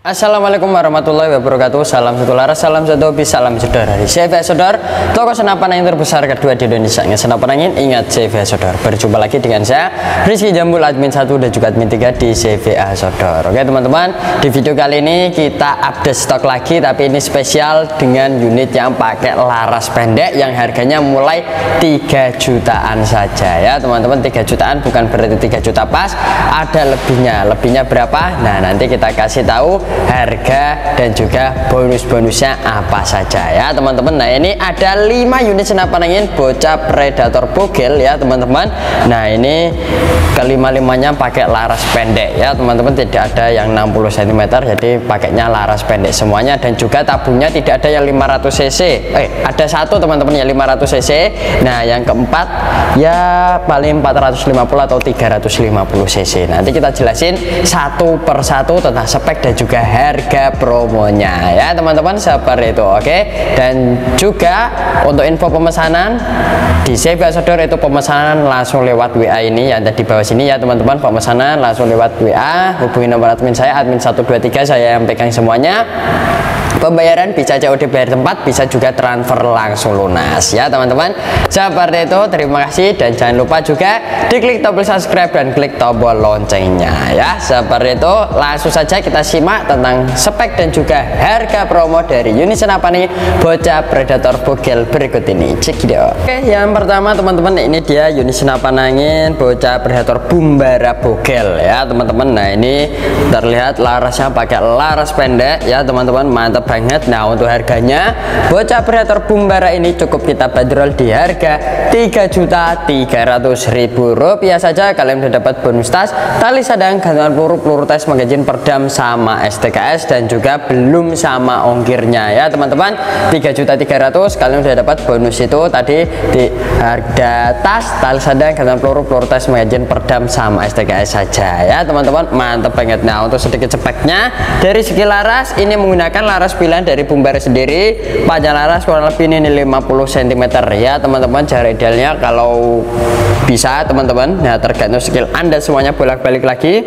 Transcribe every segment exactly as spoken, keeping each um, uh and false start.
Assalamualaikum warahmatullahi wabarakatuh. Salam satu laras, salam satu hobi, salam saudara. C V A Outdoor, toko senapan angin terbesar kedua di Indonesia. Ingat senapan angin, ingat C V A Outdoor. Berjumpa lagi dengan saya Rizky Jambul, admin satu dan juga admin tiga di C V A Outdoor. Oke teman-teman, di video kali ini kita update stok lagi, tapi ini spesial dengan unit yang pakai laras pendek yang harganya mulai tiga jutaan saja ya teman-teman. Tiga jutaan bukan berarti tiga juta pas, ada lebihnya. Lebihnya berapa? Nah, nanti kita kasih tahu harga dan juga bonus-bonusnya apa saja ya teman-teman. Nah, ini ada lima unit senapan angin bocah predator bogel ya teman-teman. Nah, ini kelima-limanya pakai laras pendek ya teman-teman, tidak ada yang enam puluh sentimeter, jadi pakainya laras pendek semuanya. Dan juga tabungnya tidak ada yang lima ratus cc, eh ada satu teman-teman yang lima ratus cc. Nah, yang keempat ya paling empat ratus lima puluh atau tiga ratus lima puluh cc. Nanti kita jelasin satu persatu tentang spek dan juga harga promonya ya teman-teman, seperti itu. Oke, dan juga untuk info pemesanan di C V A Outdoor itu pemesanan langsung lewat W A ini yang ada di bawah sini ya teman-teman. Pemesanan langsung lewat W A, hubungi nomor admin saya, admin satu dua tiga, saya yang pegang semuanya. Pembayaran bisa C O D bayar tempat, bisa juga transfer langsung lunas ya teman-teman. Seperti itu, terima kasih dan jangan lupa juga diklik tombol subscribe dan klik tombol loncengnya ya. Seperti itu, langsung saja kita simak tentang spek dan juga harga promo dari unit senapan angin bocah predator bogel berikut ini. Cek video. Oke, yang pertama teman-teman, ini dia unit senapan angin bocah predator bumbara bogel ya teman-teman. Nah, ini terlihat larasnya pakai laras pendek ya teman-teman, mantap banget. Nah, untuk harganya bocah predator bumbara ini cukup kita bandrol di harga tiga juta tiga ratus ribu rupiah saja. Kalian sudah dapat bonus tas, tali sadang, gantungan peluru, peluru tes, magazin, perdam sama S T K S, dan juga belum sama ongkirnya ya teman-teman. Tiga juta tiga ratus kalian sudah dapat bonus itu tadi di harga tas, tali sadang, gantungan peluru, peluru tes, magazin, perdam sama S T K S saja ya teman-teman, mantap banget. Nah, untuk sedikit speknya dari segi laras, ini menggunakan laras pilihan dari bumbara sendiri. Panjang laras kurang lebih ini lima puluh sentimeter ya teman-teman. Jarak idealnya kalau bisa teman-teman, nah tergantung skill Anda semuanya, bolak-balik lagi.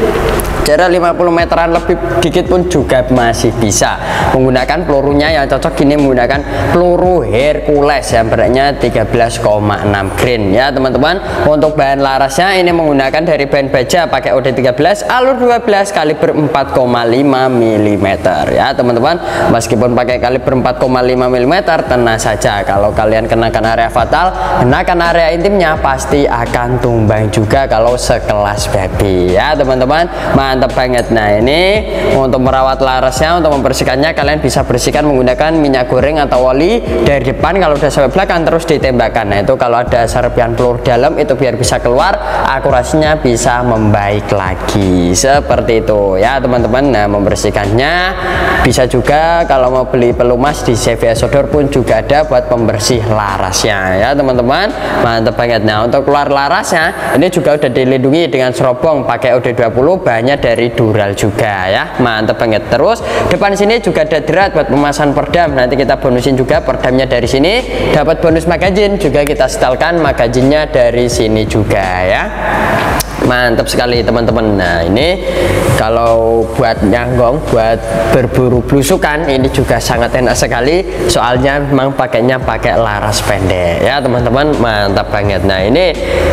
Jarak lima puluh meteran lebih dikit pun juga masih bisa. Menggunakan pelurunya yang cocok ini menggunakan peluru Hercules yang beratnya tiga belas koma enam grain ya teman-teman. Untuk bahan larasnya ini menggunakan dari bahan baja, pakai O D tiga belas, alur dua belas, kaliber empat koma lima milimeter ya teman-teman. Meskipun pakai kaliber empat koma lima milimeter, tenang saja kalau kalian kenakan area fatal, kenakan area intimnya pasti akan tumbang juga kalau sekelas baby ya teman-teman, mantap banget. Nah, ini untuk merawat larasnya, untuk membersihkannya kalian bisa bersihkan menggunakan minyak goreng atau oli dari depan, kalau udah sampai belakang terus ditembakkan. Nah, itu kalau ada serpihan peluru dalam itu biar bisa keluar, akurasinya bisa membaik lagi seperti itu ya teman-teman. Nah, membersihkannya bisa juga kalau mau beli pelumas di C V A Outdoor pun juga ada buat pembersih larasnya ya teman-teman, mantap banget. Nah, untuk keluar larasnya ini juga udah dilindungi dengan serobong pakai O D dua puluh, banyak dari Dural juga ya, mantap banget. Terus depan sini juga ada drat buat pemasangan perdam, nanti kita bonusin juga perdamnya dari sini. Dapat bonus magazin juga, kita setelkan magazinnya dari sini juga ya, mantap sekali teman-teman. Nah, ini kalau buat nyanggong, buat berburu belusukan ini juga sangat enak sekali, soalnya memang pakainya pakai laras pendek ya teman-teman, mantap banget. Nah, ini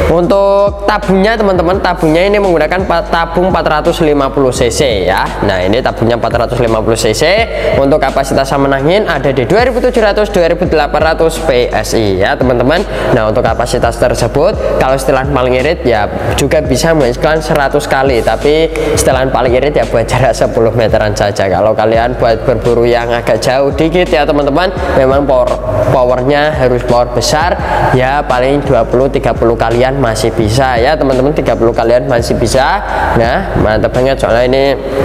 untuk tabungnya teman-teman, tabungnya ini menggunakan tabung empat ratus lima puluh cc ya. Nah, ini tabungnya empat ratus lima puluh cc. Untuk kapasitas aman angin ada di dua ribu tujuh ratus dua ribu delapan ratus P S I ya teman-teman. Nah, untuk kapasitas tersebut kalau setelan paling irit ya juga bisa menghasilkan seratus kali, tapi setelan paling irit ya buat jarak sepuluh meteran saja. Kalau kalian buat berburu yang agak jauh dikit ya teman-teman, memang power powernya harus power besar ya, paling dua puluh tiga puluh kalian masih bisa ya teman-teman, tiga puluh kalian masih bisa. Nah, mantap banget soalnya ini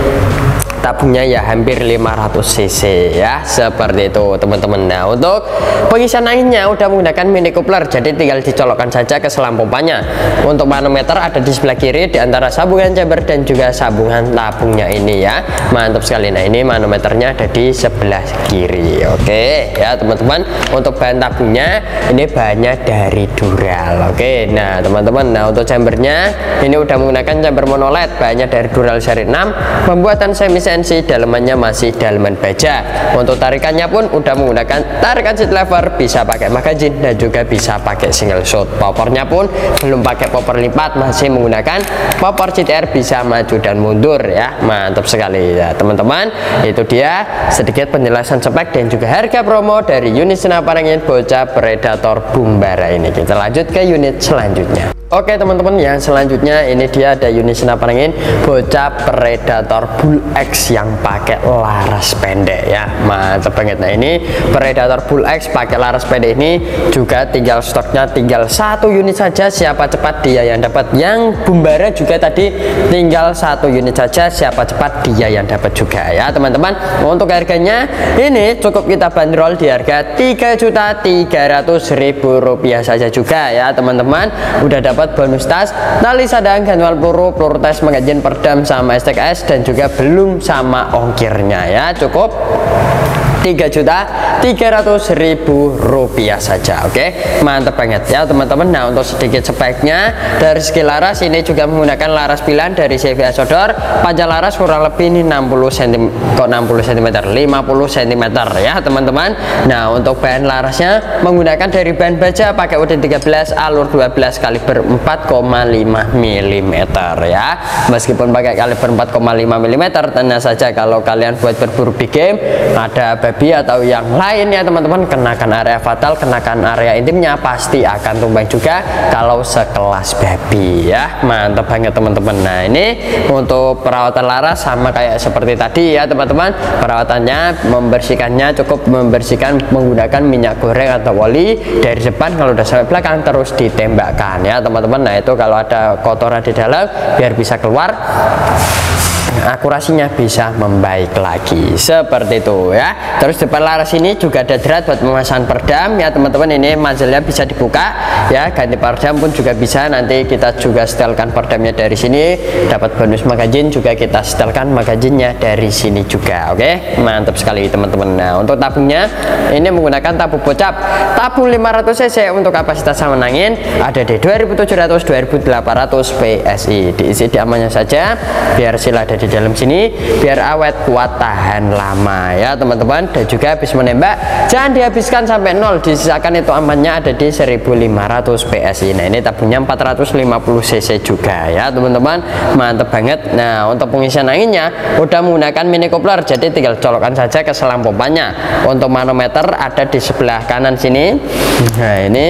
tabungnya ya hampir lima ratus cc ya, seperti itu teman-teman. Nah, untuk pengisian anginnya udah menggunakan mini coupler, jadi tinggal dicolokkan saja ke selang pompanya. Untuk manometer ada di sebelah kiri di antara sambungan chamber dan juga sambungan tabungnya ini ya, mantap sekali. Nah, ini manometernya ada di sebelah kiri. Oke ya teman-teman. Untuk bahan tabungnya ini bahannya dari Dural. Oke, nah teman-teman, nah untuk chambernya ini udah menggunakan chamber monoled, bahannya dari Dural seri enam, pembuatan semi C N C, dalemannya masih daleman baja. Untuk tarikannya pun udah menggunakan tarikan seat lever, bisa pakai magazine dan juga bisa pakai single shot. Popornya pun belum pakai popor lipat, masih menggunakan popor C T R, bisa maju dan mundur ya. Mantap sekali ya teman-teman. Itu dia sedikit penjelasan spek dan juga harga promo dari unit senapan angin bocah Predator Bumbara ini. Kita lanjut ke unit selanjutnya. Oke teman-teman, yang selanjutnya ini dia ada unit senapan angin bocah Predator Bull X yang pakai laras pendek ya. Mantap banget. Nah ini Predator Bull X pakai laras pendek ini juga tinggal stoknya tinggal satu unit saja, siapa cepat dia yang dapat. Yang Bumbara juga tadi tinggal satu unit saja, siapa cepat dia yang dapat juga ya teman-teman. Untuk harganya ini cukup kita bandrol di harga tiga juta tiga ratus ribu rupiah saja juga ya teman-teman. Udah dapat bonus tas, tali sadang, gantungan peluru, peluru tes, magazin, perdam sama S T K S dan juga belum sama ongkirnya ya. Cukup tiga juta tiga ratus ribu rupiah saja. Oke, mantap banget ya teman-teman. Nah untuk sedikit speknya, dari segi laras ini juga menggunakan laras pilihan dari C V A Sodor. Panjang laras kurang lebih ini enam puluh sentimeter, kok enam puluh sentimeter, lima puluh sentimeter ya teman-teman. Nah untuk bahan larasnya menggunakan dari bahan baja, pakai U D tiga belas alur dua belas kaliber empat koma lima milimeter ya. Meskipun pakai kaliber empat koma lima milimeter, tenang saja kalau kalian buat berburu big game, ada babi atau yang lain ya teman-teman, kenakan area fatal, kenakan area intimnya pasti akan tumbang juga kalau sekelas babi ya. Mantap banget teman-teman. Nah ini untuk perawatan laras sama kayak seperti tadi ya teman-teman. Perawatannya membersihkannya cukup membersihkan menggunakan minyak goreng atau oli dari depan, kalau udah sampai belakang terus ditembakkan ya teman-teman. Nah itu kalau ada kotoran di dalam biar bisa keluar, akurasinya bisa membaik lagi seperti itu ya. Terus depan laras ini juga ada drat buat memasang perdam ya teman-teman. Ini muzzle-nya bisa dibuka ya, ganti perdam pun juga bisa. Nanti kita juga setelkan perdamnya dari sini, dapat bonus magazine juga kita setelkan magazinnya dari sini juga. Oke, mantap sekali teman-teman. Nah untuk tabungnya ini menggunakan tabung bocap, tabung lima ratus cc. Untuk kapasitas senapan angin ada di dua ribu tujuh ratus dua ribu delapan ratus P S I. Diisi di amannya saja biar sila ada di dalam sini, biar awet kuat tahan lama ya teman-teman. Dan juga habis menembak jangan dihabiskan sampai nol, disisakan itu amannya ada di seribu lima ratus P S I. Nah ini tabungnya empat ratus lima puluh cc juga ya teman-teman. Mantap banget. Nah untuk pengisian anginnya udah menggunakan mini coupler, jadi tinggal colokan saja ke selang pompanya. Untuk manometer ada di sebelah kanan sini. Nah ini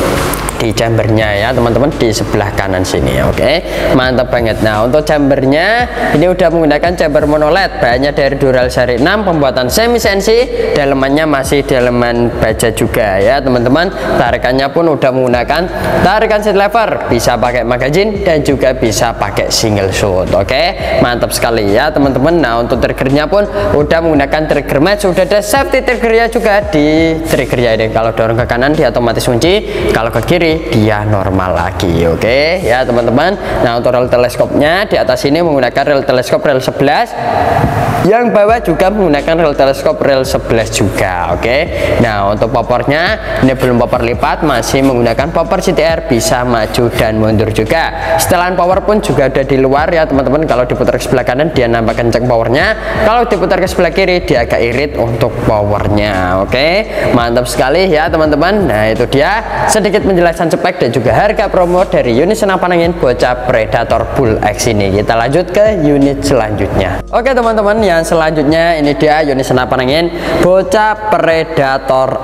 di chambernya ya teman-teman, di sebelah kanan sini. Oke, mantap banget. Nah untuk chambernya ini udah menggunakan chamber monoled, bahannya dari dural seri enam, pembuatan semi C N C, dalemannya masih daleman baja juga ya teman-teman. Tarikannya pun udah menggunakan tarikan seat lever, bisa pakai magazine dan juga bisa pakai single shot. Oke, mantap sekali ya teman-teman. Nah untuk triggernya pun udah menggunakan trigger match, sudah ada safety triggernya juga di triggernya ini. Kalau dorong ke kanan dia otomatis kunci, kalau ke kiri dia normal lagi. Oke ya teman-teman. Nah untuk rel teleskopnya di atas ini menggunakan rel teleskop rel sebelas, yang bawah juga menggunakan rel teleskop rel sebelas juga. Oke, nah untuk popornya ini belum popor lipat, masih menggunakan popor C T R, bisa maju dan mundur juga. Setelan power pun juga ada di luar ya teman-teman. Kalau diputar ke sebelah kanan dia nambah kenceng powernya, kalau diputar ke sebelah kiri dia agak irit untuk powernya. Oke, mantap sekali ya teman-teman. Nah itu dia sedikit penjelasan spek dan juga harga promo dari unit senapan angin bocah Predator Bull X ini. Kita lanjut ke unit selanjutnya. Oke teman-teman, yang selanjutnya ini dia unit senapan angin bocah Predator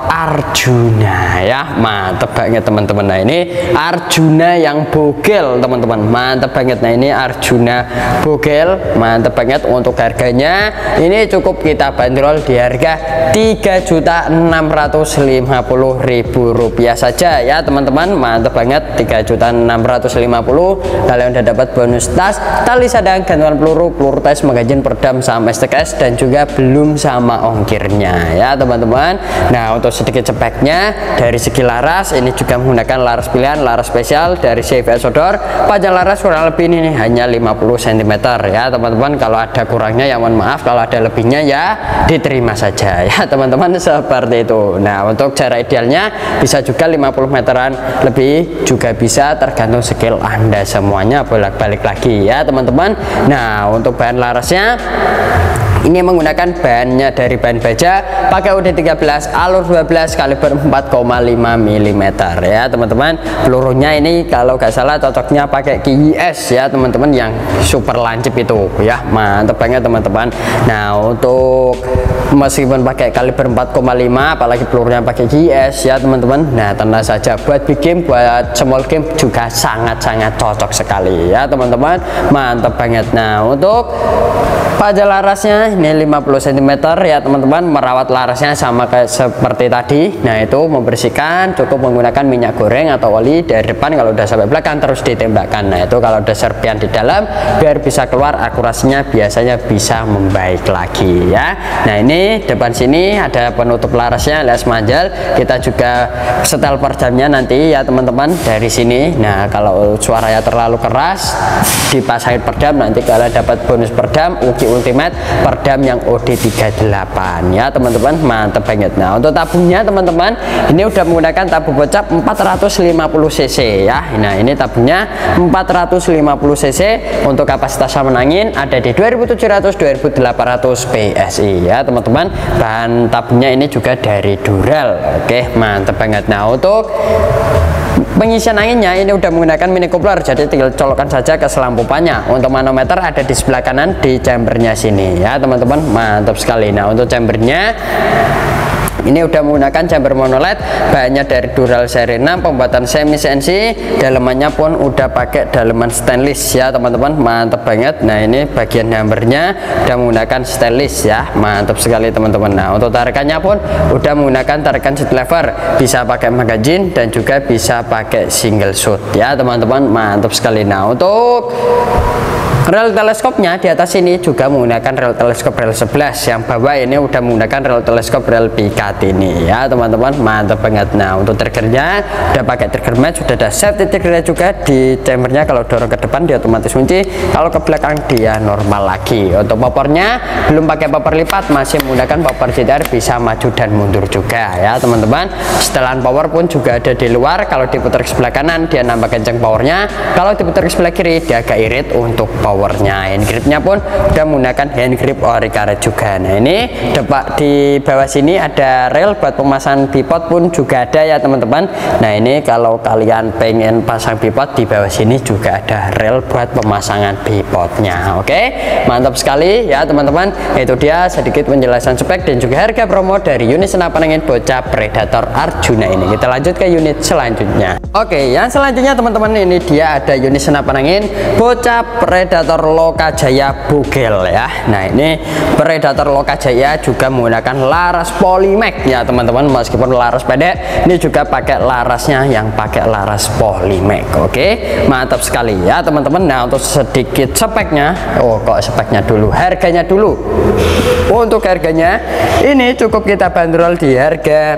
Arjuna ya. Mantap banget teman-teman. Nah ini Arjuna yang bogel teman-teman, mantap banget. Nah ini Arjuna bogel, mantap banget. Untuk harganya ini cukup kita bandrol di harga tiga juta enam ratus lima puluh ribu rupiah saja ya teman-teman. Mantap banget, tiga juta enam ratus lima puluh. Kalian udah dapat bonus tas, tali sadang, gantungan peluru, peluru tes, magazin, perdam sama S T K S dan juga belum sama ongkirnya ya teman-teman. Nah untuk sedikit speknya dari segi laras ini juga menggunakan laras pilihan, laras spesial dari C V A Sodor. Panjang laras kurang lebih ini hanya lima puluh sentimeter ya teman-teman. Kalau ada kurangnya ya mohon maaf, kalau ada lebihnya ya diterima saja ya teman-teman, seperti itu. Nah untuk jarak idealnya bisa juga lima puluh meteran lebih juga bisa, tergantung skill Anda semuanya, bolak-balik lagi ya teman-teman. Nah untuk bahan larasnya Ini menggunakan bahannya dari bahan baja, pakai U D tiga belas, alur dua belas, kaliber empat koma lima milimeter ya teman-teman. Pelurunya ini kalau nggak salah cocoknya pakai K I S ya teman-teman, yang super lancip itu ya, mantep banget teman-teman. Nah untuk meskipun pakai kaliber empat koma lima, apalagi pelurunya pakai K I S ya teman-teman, nah tenang saja buat big game, buat small game juga sangat-sangat cocok sekali ya teman-teman, mantep banget. Nah untuk pajak larasnya ini lima puluh sentimeter ya teman-teman. Merawat larasnya sama kayak seperti tadi, nah itu membersihkan cukup menggunakan minyak goreng atau oli dari depan, kalau udah sampai belakang terus ditembakkan. Nah itu kalau ada serpian di dalam biar bisa keluar, akurasinya biasanya bisa membaik lagi ya. Nah ini depan sini ada penutup larasnya alias manjal, kita juga setel perdamnya nanti ya teman-teman dari sini. Nah kalau suaranya terlalu keras dipasangin perdam, nanti kalian dapat bonus perdam Uki Ultimate perdam yang O D tiga delapan ya teman-teman, mantep banget. Nah untuk tabungnya teman-teman, ini udah menggunakan tabung bocap empat ratus lima puluh cc ya. Nah ini tabungnya empat ratus lima puluh cc, untuk kapasitas sama angin ada di dua ribu tujuh ratus dua ribu delapan ratus P S I ya teman-teman. Bahan tabungnya ini juga dari Dural, oke mantep banget. Nah untuk pengisian anginnya ini udah menggunakan mini coupler, jadi tinggal colokkan saja ke selang pompanya. Untuk manometer ada di sebelah kanan di chambernya sini ya teman-teman, mantap sekali. Nah untuk chambernya ini udah menggunakan chamber monoled, bahannya dari Dural seri enam, pembuatan semi C N C, dalemannya pun udah pakai daleman stainless ya teman-teman, mantap banget. Nah ini bagian hammernya udah menggunakan stainless ya, mantap sekali teman-teman. Nah untuk tarikannya pun udah menggunakan tarikan seat lever, bisa pakai magazine dan juga bisa pakai single shoot ya teman-teman, mantap sekali. Nah untuk rel teleskopnya di atas ini juga menggunakan rel teleskop rel sebelas, yang bawah ini udah menggunakan rel teleskop rel pikat ini ya teman-teman, mantap banget. Nah untuk triggernya udah pakai trigger match, sudah ada safety triggernya juga di chambernya. Kalau dorong ke depan dia otomatis kunci, kalau ke belakang dia normal lagi. Untuk popornya belum pakai popor lipat, masih menggunakan popor G T R, bisa maju dan mundur juga ya teman-teman. Setelan power pun juga ada di luar, kalau diputar ke sebelah kanan dia nambah kencang powernya, kalau diputar ke sebelah kiri dia agak irit untuk power powernya. Hand gripnya pun udah menggunakan hand grip ori karet juga. Nah ini depak di bawah sini ada rel buat pemasangan bipod pun juga ada ya teman-teman. Nah ini kalau kalian pengen pasang bipod, di bawah sini juga ada rel buat pemasangan bipodnya. Oke mantap sekali ya teman-teman. Itu dia sedikit penjelasan spek dan juga harga promo dari unit senapan angin bocah Predator Arjuna ini. Kita lanjut ke unit selanjutnya. Oke yang selanjutnya teman-teman, ini dia ada unit senapan angin bocah Predator Lokajaya Bugel ya. Nah ini Predator Lokajaya juga menggunakan laras Polymax ya teman-teman, meskipun laras pendek ini juga pakai larasnya yang pakai laras Polymax. Oke mantap sekali ya teman-teman. Nah untuk sedikit speknya, oh kok speknya dulu, harganya dulu. Untuk harganya ini cukup kita bandrol di harga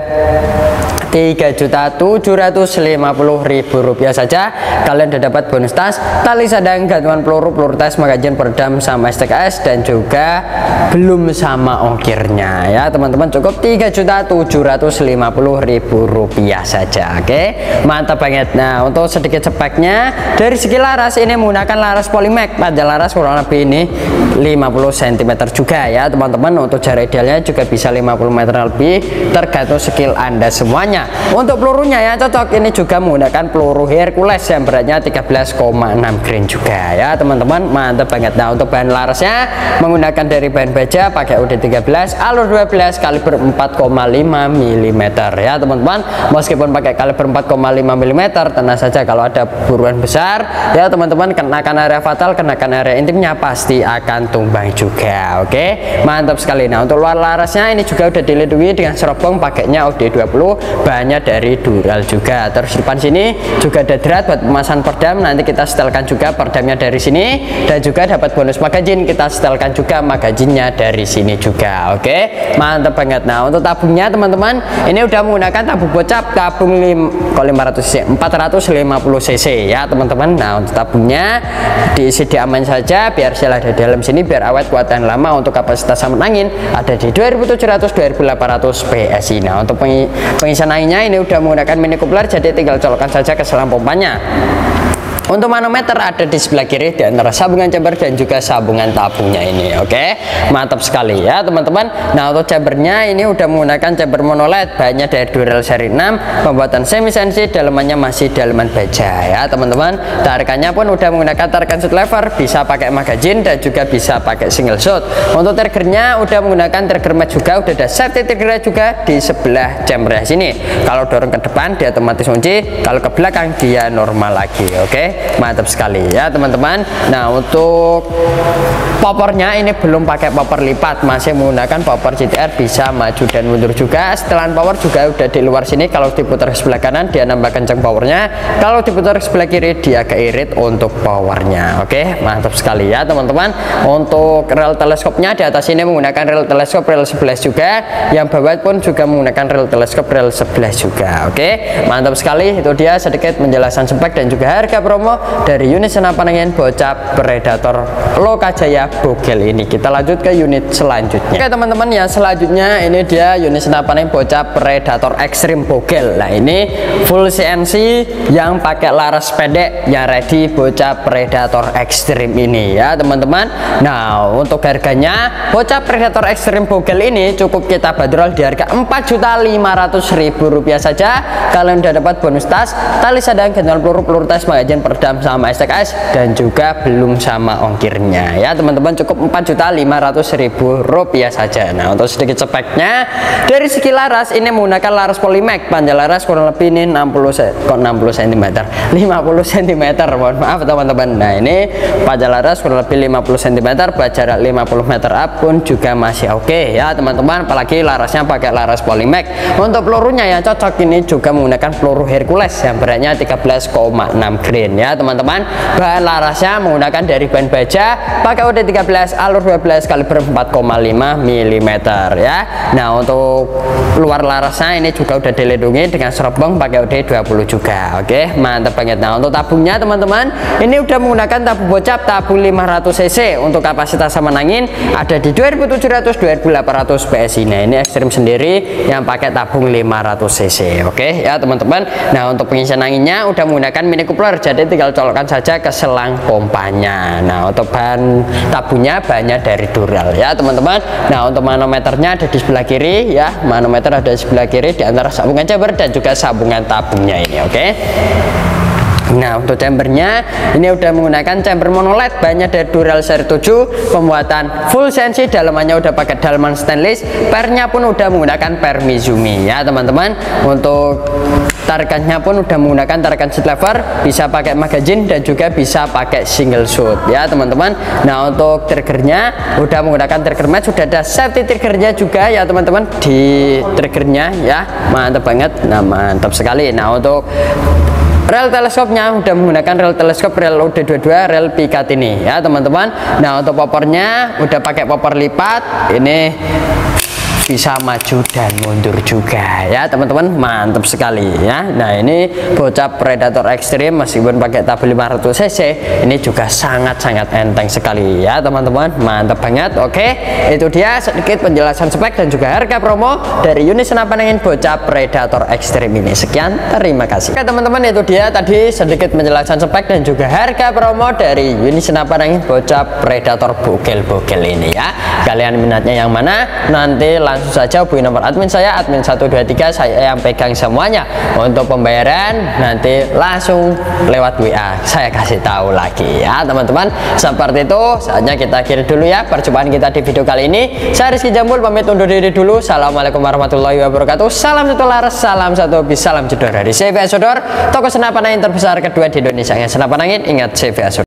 tiga juta tujuh ratus lima puluh ribu rupiah saja. Kalian udah dapat bonus tas, tali sadang, gantungan peluru, peluru tes, magazin, peredam, sama S T K S, dan juga belum sama ongkirnya ya teman-teman. Cukup tiga juta tujuh ratus lima puluh ribu rupiah saja. Oke mantap banget. Nah untuk sedikit speknya, dari segi laras ini menggunakan laras Polymax, panjang laras kurang lebih ini lima puluh sentimeter juga ya teman-teman. Untuk jarak idealnya juga bisa lima puluh meter lebih, tergantung skill anda semuanya. Untuk pelurunya ya cocok, ini juga menggunakan peluru Hercules yang beratnya tiga belas koma enam grain juga ya teman-teman, mantap banget. Nah untuk bahan larasnya menggunakan dari bahan baja, pakai U D tiga belas, alur dua belas, kaliber empat koma lima milimeter ya teman-teman. Meskipun pakai kaliber empat koma lima milimeter, tenang saja kalau ada buruan besar ya teman-teman, kenakan area fatal, kenakan area intimnya pasti akan tumbang juga. Oke mantap sekali. Nah untuk luar larasnya ini juga udah dilindungi dengan serobong, pakainya U D dua puluh, bahannya dari Dural juga. Terus depan sini juga ada drat buat pemasangan perdam, nanti kita setelkan juga perdamnya dari sini, dan juga dapat bonus magazin, kita setelkan juga magazinnya dari sini juga. Oke mantap banget. Nah untuk tabungnya teman-teman, ini udah menggunakan tabung bocap, tabung lima ratus cc, empat ratus lima puluh cc ya teman-teman. Nah untuk tabungnya diisi di aman saja, biar sel ada di dalam sini, biar awet kuat dan lama. Untuk kapasitas samet angin ada di dua ribu tujuh ratus dua ribu delapan ratus P S I. Nah untuk pengisian anginnya ini udah menggunakan mini coupler, jadi tinggal colokkan saja ke selang pompanya. Untuk manometer ada di sebelah kiri di antara sambungan chamber dan juga sambungan tabungnya ini. Oke, mantap sekali ya teman-teman. Nah, untuk chambernya ini udah menggunakan chamber mono led, bahannya dari Dural seri enam, pembuatan semi C N C, dalemannya masih daleman baja ya teman-teman. Tarikannya pun udah menggunakan tarikan shoot lever, bisa pakai magazine dan juga bisa pakai single shot. Untuk triggernya udah menggunakan trigger mat juga, udah ada safety trigger juga di sebelah chambernya sini. Kalau dorong ke depan dia otomatis kunci, kalau ke belakang dia normal lagi. Oke, mantap sekali ya teman-teman. Nah, untuk popornya ini belum pakai popor lipat, masih menggunakan popor G T R, bisa maju dan mundur juga. Setelan power juga udah di luar sini. Kalau diputar ke sebelah kanan dia nambah kencang powernya, kalau diputar ke sebelah kiri dia agak irit untuk powernya. Oke, mantap sekali ya teman-teman. Untuk rel teleskopnya di atas ini menggunakan rel teleskop rel sebelas juga, yang bawah pun juga menggunakan rel teleskop rel sebelas juga. Oke, mantap sekali. Itu dia sedikit penjelasan spek dan juga harga promo dari unit senapan angin bocap Predator Lokajaya Bogel ini. Kita lanjut ke unit selanjutnya. Oke teman-teman, yang selanjutnya ini dia unit senapan angin bocap Predator Extreme Bogel. Nah, ini full C N C yang pakai laras pendek, yang ready bocap Predator Extreme ini ya teman-teman. Nah, untuk harganya bocap Predator Extreme Bogel ini cukup kita bandrol di harga empat juta lima ratus ribu rupiah saja. Kalian udah dapat bonus tas, tali sadang, gantungan peluru, peluru tes, magazin, peredam sama S T K S, dan juga belum sama ongkirnya ya teman-teman. Cukup empat juta lima ratus ribu rupiah saja. Nah, untuk sedikit speknya, dari segi laras ini menggunakan laras Polymac, panjang laras kurang lebih ini enam puluh sentimeter, lima puluh sentimeter, mohon maaf teman-teman. Nah, ini panjang laras kurang lebih lima puluh sentimeter, buat jarak lima puluh meter up pun juga masih oke okay, ya teman-teman. Apalagi larasnya pakai laras Polymac. Untuk pelurunya yang cocok ini juga menggunakan peluru Hercules yang beratnya tiga belas koma enam grain ya teman-teman. Bahan larasnya menggunakan dari bahan baja, pakai O D tiga belas, alur dua belas, kaliber empat koma lima milimeter ya. Nah, untuk luar larasnya ini juga udah dilindungi dengan serobong pakai O D dua puluh juga. Oke, mantap banget. Nah, untuk tabungnya teman-teman ini udah menggunakan tabung bocap tabung lima ratus cc. Untuk kapasitas saman angin ada di dua ribu tujuh ratus dua ribu delapan ratus P S I. Nah, ini Extreme sendiri yang pakai tabung lima ratus cc. Oke ya teman-teman. Nah, untuk pengisian anginnya udah menggunakan mini coupler, jadi tinggal colokkan saja ke selang pompanya. Nah, untuk bahan tabungnya bahannya dari Dural ya teman-teman. Nah, untuk manometernya ada di sebelah kiri ya, manometer ada di sebelah kiri di antara sambungan chamber dan juga sambungan tabungnya ini. Oke. Nah, untuk chambernya ini udah menggunakan chamber mono led, bahannya dari Dural seri tujuh, pembuatan full C N C, dalamannya udah pakai dalaman stainless, pernya pun udah menggunakan per Mizumi ya teman-teman. Untuk tarikannya pun udah menggunakan tarikan shoot lever, bisa pakai magazine dan juga bisa pakai single shot ya teman-teman. Nah, untuk triggernya udah menggunakan trigger match, sudah ada safety triggernya juga ya teman-teman di triggernya ya, mantap banget. Nah, mantap sekali. Nah, untuk rel teleskopnya udah menggunakan rel teleskop rel O D dua puluh dua rel Picat ini ya teman-teman. Nah, untuk popornya udah pakai popor lipat, ini bisa maju dan mundur juga ya teman-teman, mantap sekali ya. Nah, ini bocap Predator Extreme meskipun pakai tabung lima ratus cc ini juga sangat-sangat enteng sekali ya teman-teman, mantap banget. Oke, itu dia sedikit penjelasan spek dan juga harga promo dari unit senapan angin bocap Predator Extreme ini. Sekian, terima kasih. Oke teman-teman, itu dia tadi sedikit penjelasan spek dan juga harga promo dari unit senapan angin bocap Predator Bogel-Bogel ini ya. Kalian minatnya yang mana? Nanti langsung saja hubungi nomor admin saya, admin satu dua tiga, saya yang pegang semuanya. Untuk pembayaran nanti langsung lewat W A, saya kasih tahu lagi ya teman-teman. Seperti itu, saatnya kita akhiri dulu ya perjumpaan kita di video kali ini. Saya Rizky Jambul pamit undur diri dulu. Assalamualaikum warahmatullahi wabarakatuh. Salam satu laras, salam satu hobi, salam jedor dari C V A Sodor, toko senapan angin terbesar kedua di Indonesia. Yang senapan angin, ingat C V A Sodor.